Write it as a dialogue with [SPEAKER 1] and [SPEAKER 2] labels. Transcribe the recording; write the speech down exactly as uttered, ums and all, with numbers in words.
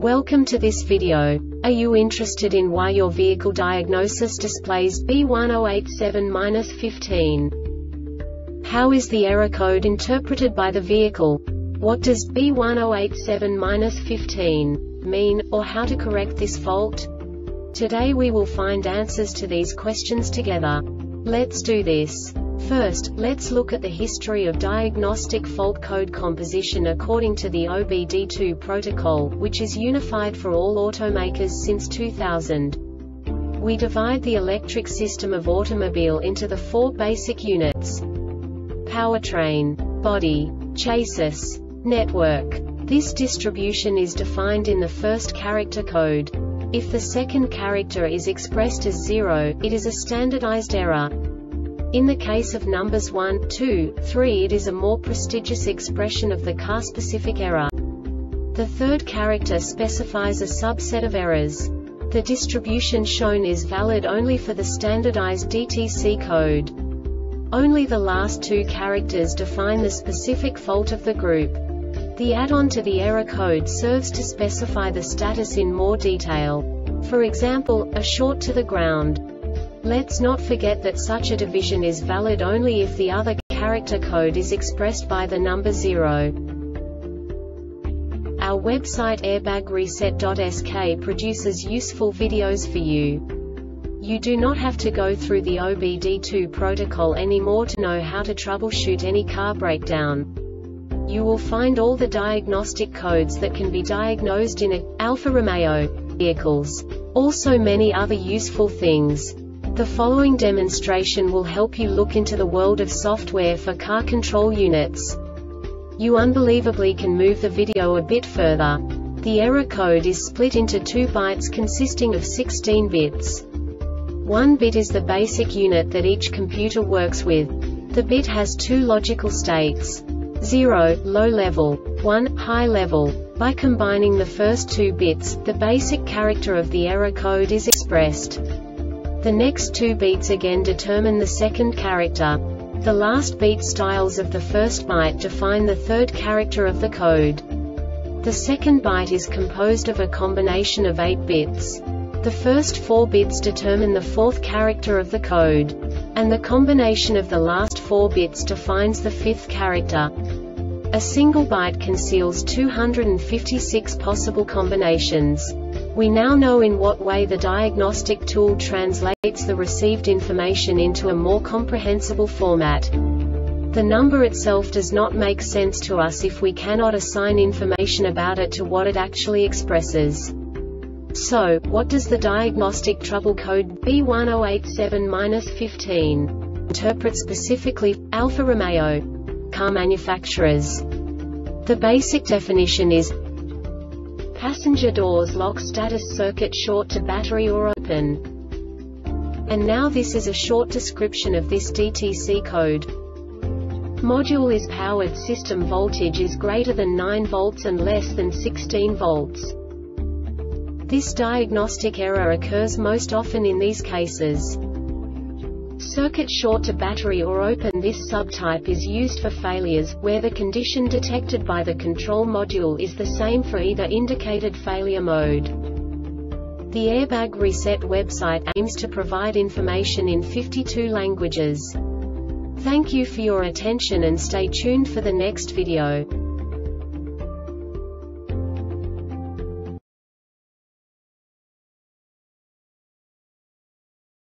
[SPEAKER 1] Welcome to this video. Are you interested in why your vehicle diagnosis displays B one zero eight seven dash fifteen? How is the error code interpreted by the vehicle? What does B one zero eight seven dash fifteen mean, or how to correct this fault? Today we will find answers to these questions together. Let's do this. First, let's look at the history of diagnostic fault code composition according to the O B D two protocol, which is unified for all automakers since two thousand. We divide the electric system of automobile into the four basic units: powertrain, body, chassis, network. This distribution is defined in the first character code. If the second character is expressed as zero, it is a standardized error. In the case of numbers one, two, three, it is a more prestigious expression of the car-specific error. The third character specifies a subset of errors. The distribution shown is valid only for the standardized D T C code. Only the last two characters define the specific fault of the group. The add-on to the error code serves to specify the status in more detail. For example, a short to the ground. Let's not forget that such a division is valid only if the other character code is expressed by the number zero. Our website airbag reset dot S K produces useful videos for you. You do not have to go through the O B D two protocol anymore to know how to troubleshoot any car breakdown. You will find all the diagnostic codes that can be diagnosed in a Alfa Romeo vehicles. Also many other useful things. The following demonstration will help you look into the world of software for car control units. You unbelievably can move the video a bit further. The error code is split into two bytes consisting of sixteen bits. One bit is the basic unit that each computer works with. The bit has two logical states: zero, low level, one, high level. By combining the first two bits, the basic character of the error code is expressed. The next two beats again determine the second character. The last beat styles of the first byte define the third character of the code. The second byte is composed of a combination of eight bits. The first four bits determine the fourth character of the code. And the combination of the last four bits defines the fifth character. A single byte conceals two hundred fifty-six possible combinations. We now know in what way the diagnostic tool translates the received information into a more comprehensible format. The number itself does not make sense to us if we cannot assign information about it to what it actually expresses. So, what does the diagnostic trouble code B one zero eight seven dash fifteen interpret specifically for Alfa Romeo car manufacturers? The basic definition is passenger doors lock status circuit short to battery or open. And now this is a short description of this D T C code. Module is powered, system voltage is greater than nine volts and less than sixteen volts. This diagnostic error occurs most often in these cases: circuit short to battery or open. This subtype is used for failures, where the condition detected by the control module is the same for either indicated failure mode. The Airbag Reset website aims to provide information in fifty-two languages. Thank you for your attention and stay tuned for the next video.